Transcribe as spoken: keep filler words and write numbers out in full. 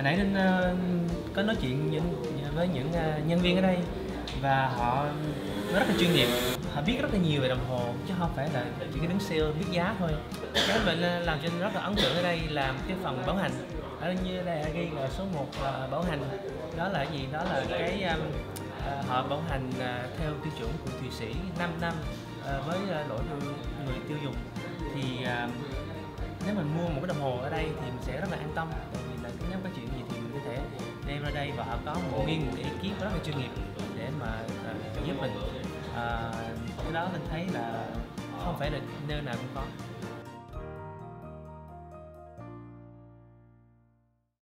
hồi nãy Linh ờ, có nói chuyện những, với những ờ, nhân viên ở đây và họ rất là chuyên nghiệp, họ biết rất là nhiều về đồng hồ chứ không phải là chỉ cái đứng sale biết giá thôi. Cái mình ờ, làm cho Linh rất là ấn tượng ở đây là cái phần bảo hành. Ở như đây ghi là số một là bảo hành, đó là cái gì, đó là cái um, ờ, họ bảo hành ờ, theo tiêu chuẩn của Thụy Sĩ năm năm ờ, với ờ, lỗi cho người tiêu dùng. Thì ờ, nếu mình mua một cái đồng hồ ở đây thì mình sẽ rất là an tâm, tại vì là cái nhóm có chuyện gì thì mình có thể đem ra đây và họ có một nguyên một ekip rất là chuyên nghiệp để mà uh, giúp mình. Uh, cái đó mình thấy là không phải là nơi nào cũng có.